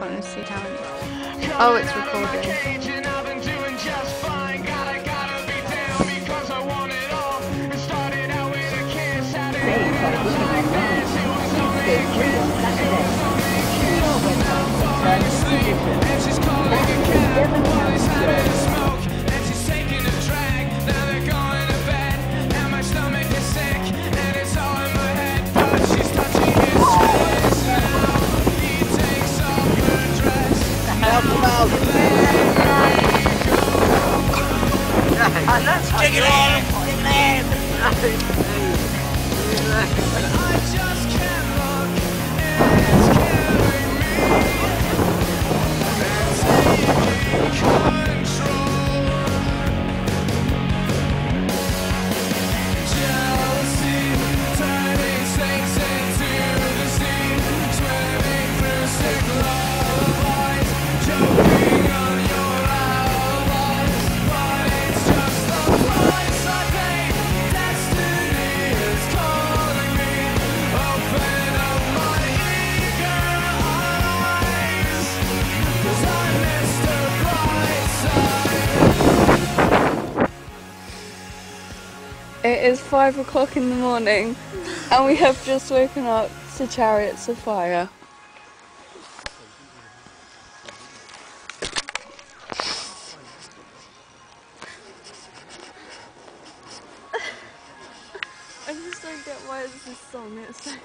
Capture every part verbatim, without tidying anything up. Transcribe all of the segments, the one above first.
honesty challenge. Oh, it's recording. Take it in! It is five o'clock in the morning and we have just woken up to Chariots of Fire. I just don't get why it's this song, it's so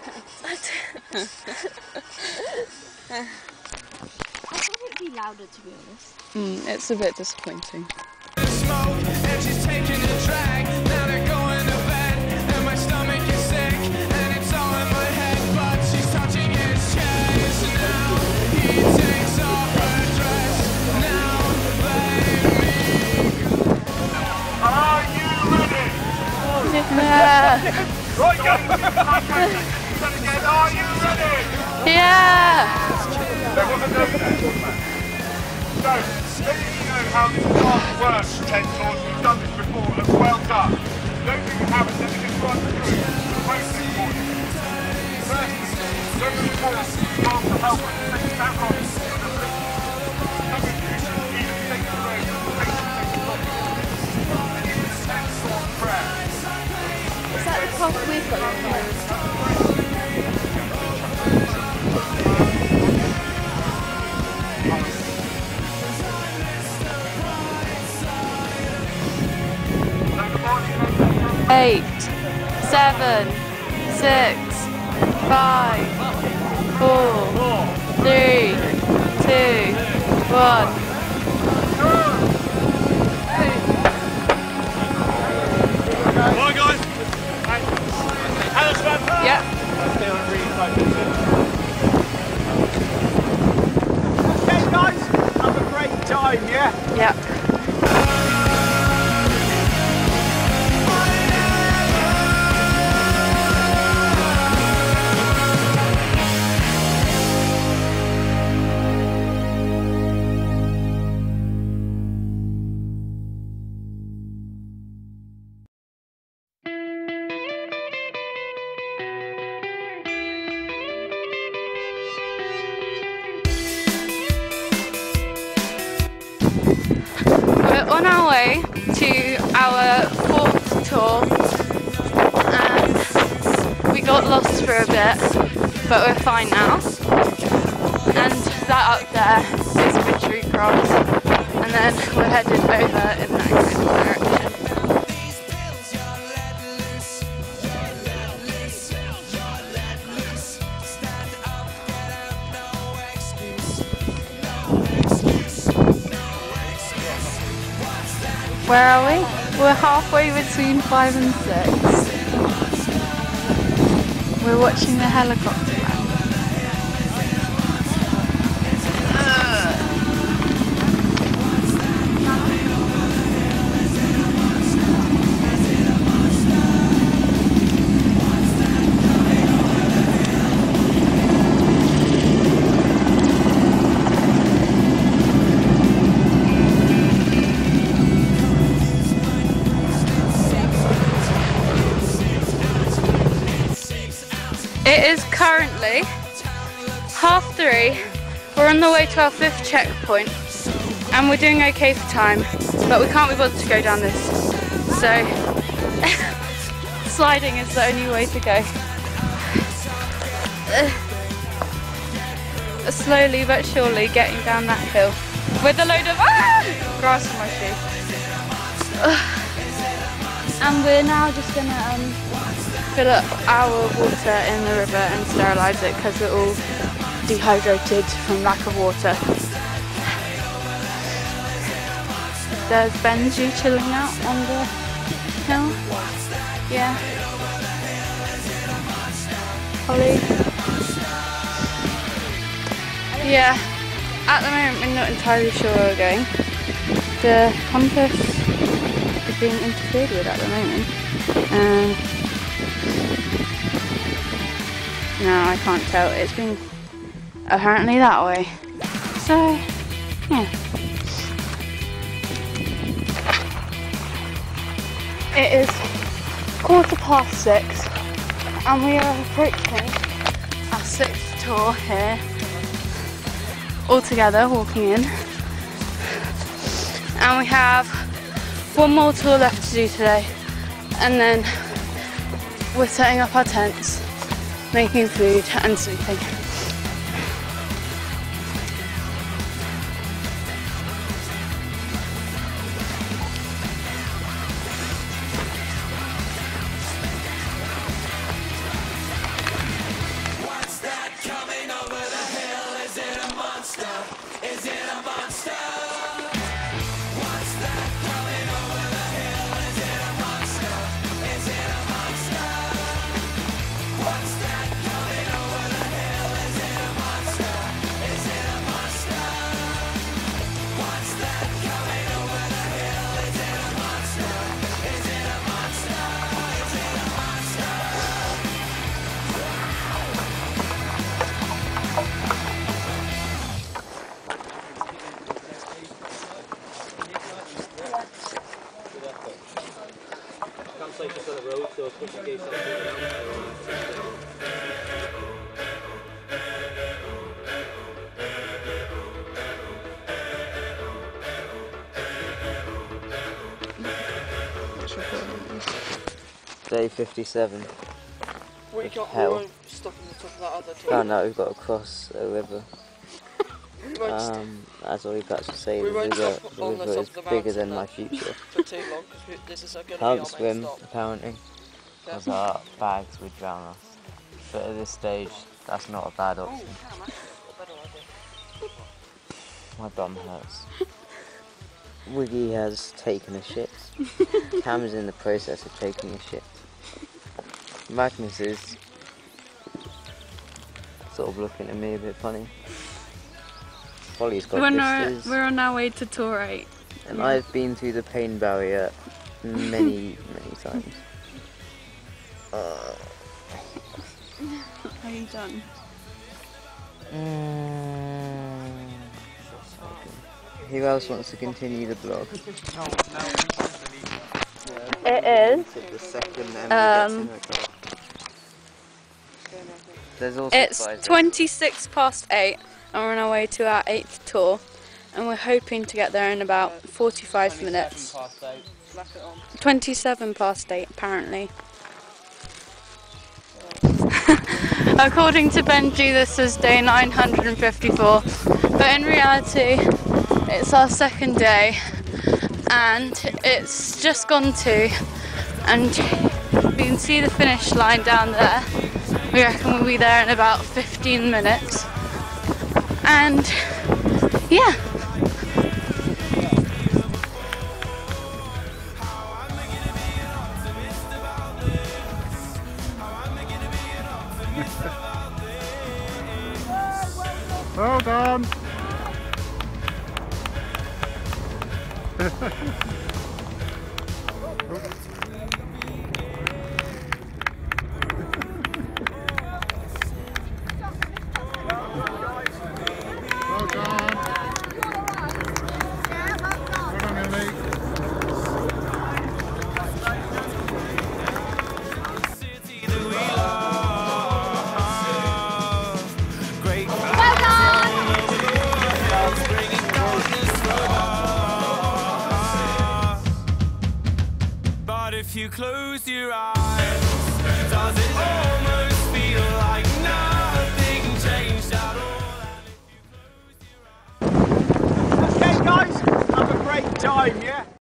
I thought it'd be louder, to be honest. mm, it's a bit disappointing. And she's taking a drag, now they're going to bed, and my stomach is sick, and it's all in my head, but she's touching his chest, now he takes off her dress, now baby. Are you ready? Yeah! Right, go! Are you ready? Yeah! So, let me know how this class works, Ten Tors. We've done this before, and well done. Don't think it happens, let me just run through the process for you. Firstly, when you fall, ask for help and take that on to the lift. Some of you either take the road or take the body. And you can send for prayer. Is that the path we've got on here? Eight, seven, six, five, four, three, two, one. Alright guys. Alice, man. Yep. Okay guys, have a great time, yeah? Yep. We're on our way to our fourth tour and we got lost for a bit, but we're fine now. And that up there is Victory Cross, and then we're headed over in that kind of direction. Where are we? We're halfway between five and six. We're watching the helicopter land. It is currently half three. We're on the way to our fifth checkpoint and we're doing okay for time, but we can't be bothered to go down this. So sliding is the only way to go. Uh, slowly but surely getting down that hill with a load of ah, grass on my shoe. Uh, and we're now just gonna um, fill up our water in the river and sterilise it because we're all dehydrated from lack of water. There's Benji chilling out on the hill. Yeah. Holly. Yeah. At the moment we're not entirely sure where we're going. The compass is being interfered with at the moment. Um, no, I can't tell. It's been apparently that way. So, yeah. It is quarter past six and we are approaching our sixth tour here. All together, walking in. And we have one more tour left to do today. And then we're setting up our tents, making food and sleeping. Day fifty-seven. We got Hell. we stuck in the top of that other tour. Oh no, we've got to cross a river. We Um, as all you've actually say, we the won't river, stop the on the river top is of the bigger than mountain my future. for too long because this is going to be our Can't main swim, stop. apparently, because our bags would drown us. But at this stage, that's not a bad option. Oh, damn, that's a better idea. My bum hurts. Wiggy has taken a shit. Cam is in the process of taking a shit. Magnus is sort of looking at me a bit funny. Holly's got We're on, our, blisters. we're on our way to tour eight. And Yeah. I've been through the pain barrier many, many times. Uh, Are you done? mm, who else wants to continue the blog? It is. The second Um, There's also It's prizes. twenty-six past eight and we're on our way to our eighth tour and we're hoping to get there in about forty-five minutes. twenty-seven past eight apparently. According to Benji this is day nine hundred fifty-four, but in reality it's our second day and it's just gone two and we can see the finish line down there. We reckon we'll be there in about fifteen minutes and yeah. Well done. Well done. Well done, Emily. Well done! But if you close your eyes, does it almost feel like